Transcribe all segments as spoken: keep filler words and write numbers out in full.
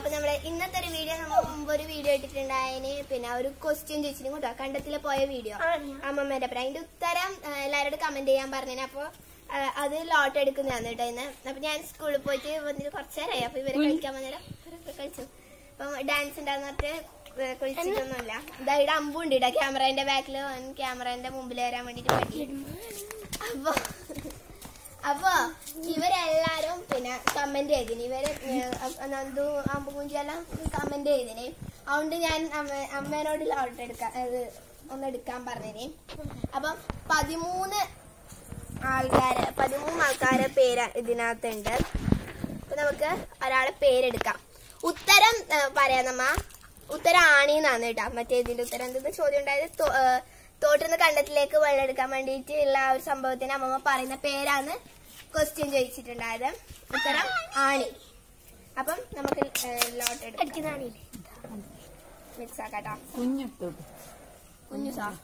അപ്പൊ നമ്മള് ഇന്നത്തെ ഒരു വീഡിയോ നമ്മൾ മുമ്പ് ഒരു വീഡിയോ ഇട്ടിട്ടുണ്ടായതിന് പിന്നെ ഒരു ക്വസ്റ്റ്യൻ ചോദിച്ചിട്ടും കൂട്ടോ കണ്ടത്തില് പോയ വീഡിയോ അമ്മമ്മേന്റെ അപ്പുറം അതിന്റെ ഉത്തരം എല്ലാവരോടും കമന്റ് ചെയ്യാൻ പറഞ്ഞു. അപ്പൊ അത് ലോട്ട് എടുക്കുന്നതാണ് കേട്ടോ ഇന്ന്. അപ്പൊ ഞാൻ സ്കൂളിൽ പോയിട്ട് വന്നിട്ട് കുറച്ചു നേരമായി. അപ്പൊ ഇവരെ കളിക്കാൻ വന്നേരം കളിച്ചു. അപ്പൊ ഡാൻസ് ഉണ്ടാകുന്ന പറഞ്ഞിട്ട് കളിച്ചിട്ടൊന്നുമില്ല. ഇതാ ഇവിടെ അമ്പുണ്ട് ഇടാ ക്യാമറേന്റെ ബാക്കിൽ ക്യാമറേന്റെ മുമ്പിൽ വരാൻ വേണ്ടിട്ട് പറ്റി. അപ്പൊ അപ്പൊ ഇവരെല്ലാരും പിന്നെ കമന്റ് ചെയ്തിന്. ഇവര് നന്ദു അമ്പുകുഞ്ചെല്ലാം കമന്റ് ചെയ്തിന്. അതുകൊണ്ട് ഞാൻ അമ്മേനോട് ലോട്ട് എടുക്കാൻ ഒന്ന് എടുക്കാൻ പറഞ്ഞിന്. അപ്പം പതിമൂന്ന് ആൾക്കാര് പതിമൂന്ന് ആൾക്കാരെ പേര് ഇതിനകത്തുണ്ട്. അപ്പൊ നമുക്ക് ഒരാളെ പേരെടുക്കാം. ഉത്തരം പറയാം നമ്മ. ഉത്തരം ആണിന്നാണ് കേട്ടോ. മറ്റേ ഇതിന്റെ ഉത്തരം എന്തെന്ന് ചോദ്യം ഉണ്ടായത് തോട്ടുന്ന കണ്ടത്തിലേക്ക് വെള്ളം എടുക്കാൻ വേണ്ടിയിട്ട് ഉള്ള ഒരു സംഭവത്തിന് അമ്മമ്മ പറയുന്ന പേരാണ് ക്വസ്റ്റ്യൻ ചോദിച്ചിട്ടുണ്ടായത്. ഉത്തരം ആണി. അപ്പം നമുക്ക് ലോട്ട് എടുക്കാം. മിക്സ് ആക്കാട്ടോ. കുഞ്ഞു സാ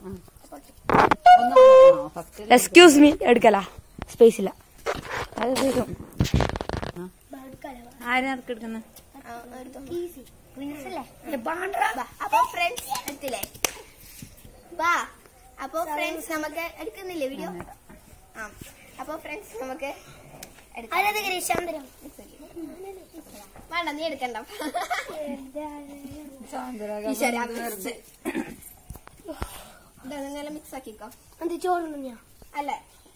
എക്സ്ക്യൂസ് മീ എടുക്കല സ്പേസ് ഇല്ല. ആരെടുക്കുന്ന അപ്പൊ ഫ്രണ്ട്സ് എടുത്തില്ലേ വാ. അപ്പൊ ഫ്രണ്ട്സ് നമുക്ക് എടുക്കുന്നില്ലേ വീഡിയോ? ആ അപ്പൊ ഫ്രണ്ട്സ് നമുക്ക് വേണ്ട നീ എടുക്കണ്ട. ഇതെല്ലാം മിക്സ് ആക്കിക്കോ. എന്ത് ചോറുണ്ടോ? അല്ല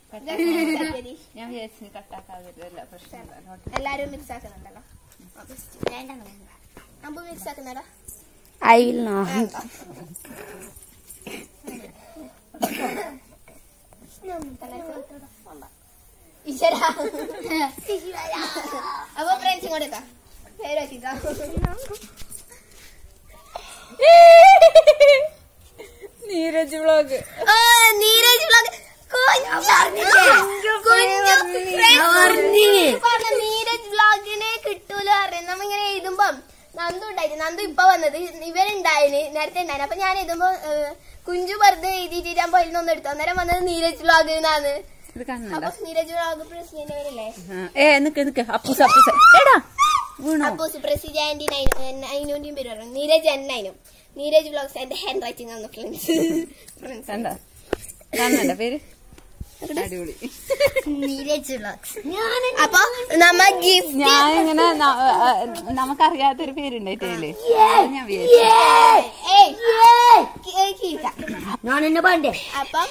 എല്ലാരും മിക്സ് ആക്കുന്നുണ്ടല്ലോ. അമ്പു മിക്സ് ആക്കുന്നാടാ. I will know. അപ്പൊ ഫ്രണ്ട്സ് ഇങ്ങോട്ട് പേരാക്കിക്കോ. നീരജ് വ്ളോഗ്. നീരജ് വ്ളോഗ് നീരജ് വ്ളോഗിനെ കിട്ടൂലോ അറിയാം. നമ്മ ഇങ്ങനെ എഴുതുമ്പം നന്ദു ഉണ്ടായിരുന്നു. നന്ദു ഇപ്പൊ വന്നത് ഇവരുണ്ടായിന് നേരത്തെ ഉണ്ടായിരുന്നു. അപ്പൊ ഞാൻ എഴുതുമ്പോ കുഞ്ചു വെറുതെ എഴുതിയിട്ടാകുമ്പോ അതിൽ നിന്ന് എടുത്തു. അന്നേരം വന്നത് നീരജ് വ്ളോഗ് എന്നാണ്. അപ്പൊ നീരജ് വ്ളോഗ് പ്രസിഡന്റ് അവരല്ലേ? അപ്പൂസ് പ്രസിഡന്റ് അതിനോന്റെയും പേര് പറഞ്ഞു. നീരജ് എന്നതിനും നീരജ് വ്ളോഗ്സ് എന്റെ ഹാൻഡ് റൈറ്റിംഗ് ആണ് ഫ്രണ്ട്സ്. ഫ്രണ്ട്സ് പേര് അടിപൊളി നീരജ് വ്ളോഗ്സ്. അപ്പൊ നമ്മ ഗിഫ്റ്റ് ഞാനിങ്ങനെ നമുക്കറിയാത്തൊരു പേരുണ്ടായിട്ടേ ഞാൻ എന്നെ പാണ്ടേ. അപ്പം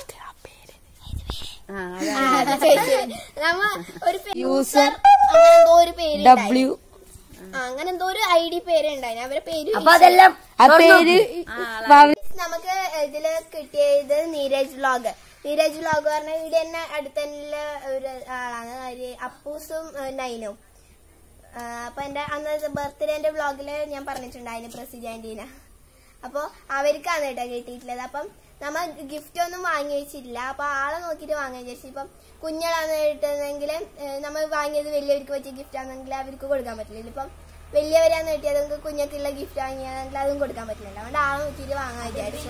നമ്മ ഒരു യൂസർ ഒരു പേര് ഡബ്ല്യു അങ്ങനെ എന്തോ ഒരു ഐ ഡി പേരുണ്ടായി. അവരെ പേര് നമുക്ക് ഇതില് കിട്ടിയത് നീരജ് വ്ളോഗ്. നീരജ് വ്ളോഗ് പറഞ്ഞ ഇവിടെ തന്നെ അടുത്തുള്ള ഒരു ആളാണ് അപ്പൂസും നൈനും. അപ്പൊ എന്റെ അന്ന് ബർത്ത്ഡേന്റെ വ്ളോഗില് ഞാൻ പറഞ്ഞിട്ടുണ്ടായിരുന്നു പ്രസിഡന്റിനെ. അപ്പൊ അവർക്കാണ് കേട്ടോ കിട്ടിയിട്ടുള്ളത്. അപ്പം നമ്മ ഗിഫ്റ്റ് ഒന്നും വാങ്ങി വെച്ചിട്ടില്ല. അപ്പൊ ആളെ നോക്കിട്ട് വാങ്ങാൻ വിചാരിച്ചു. ഇപ്പം കുഞ്ഞളാന്ന് കിട്ടുന്നെങ്കിൽ നമ്മൾ വാങ്ങിയത് വലിയവർക്ക് പറ്റിയ ഗിഫ്റ്റ് ആണെങ്കിൽ അവർക്ക് കൊടുക്കാൻ പറ്റില്ല. ഇപ്പം വലിയവരാന്ന് കിട്ടിയത് നമുക്ക് കുഞ്ഞക്കുള്ള ഗിഫ്റ്റ് വാങ്ങിയാണെങ്കിൽ അതും കൊടുക്കാൻ പറ്റില്ല. അതുകൊണ്ട് ആളെ നോക്കിട്ട് വാങ്ങാൻ വിചാരിച്ചു.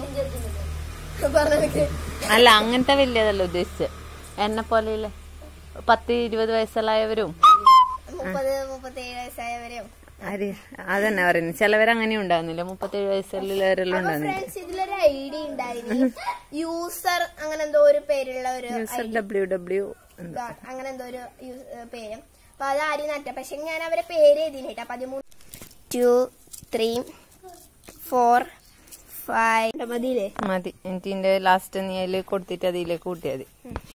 അല്ല അങ്ങനത്തെ വലിയതല്ല ഉദ്ദേശിച്ചത്. എന്നെ പോലെ പത്ത് ഇരുപത് വയസ്സുള്ളവരും മുപ്പത് മുപ്പത്തേഴ് വയസ്സായവരും അതന്നെ പറയുന്നത്. ചിലവരങ്ങനെ ഉണ്ടാകുന്നില്ല. മുപ്പത്തേഴ് വയസ്സുള്ളവരെല്ലാം ഉണ്ടാകുന്നില്ല. ഇതിലൊരു ഐഡി ഉണ്ടായിരുന്നു. യൂസർ അങ്ങനെ എന്തോ ഒരു പേരുള്ള ഒരു യൂസർ ഡബ്ല്യു ഡബ്ല്യു അങ്ങനെ എന്തോ ഒരു പേരും. അപ്പൊ അത് ആരും നട്ട. പക്ഷെ ഞാൻ അവരെ പേര് എഴുതിയിട്ടാ. പതിമൂന്ന് ടു ത്രീ ഫോർ ഫൈവ് മതിയില്ലേ? മതി. എനിക്ക് ഇതിന്റെ ലാസ്റ്റ് നീ അതിൽ കൊടുത്തിട്ട് അതിലേക്ക് കൂട്ടിയാൽ മതി.